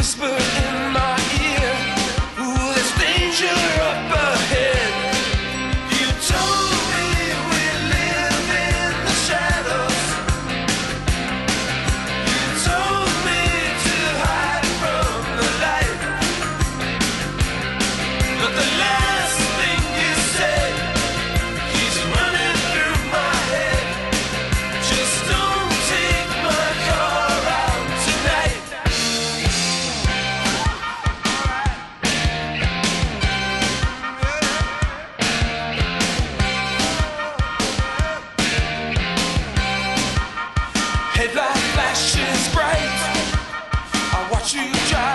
whispered in my ear, ooh, there's danger up ahead. You told me we live in the shadows. You told me to hide from the light. But the last thing you said keeps running through my head. Just don't take my car out tonight. Headlight flashes bright. I watch you drive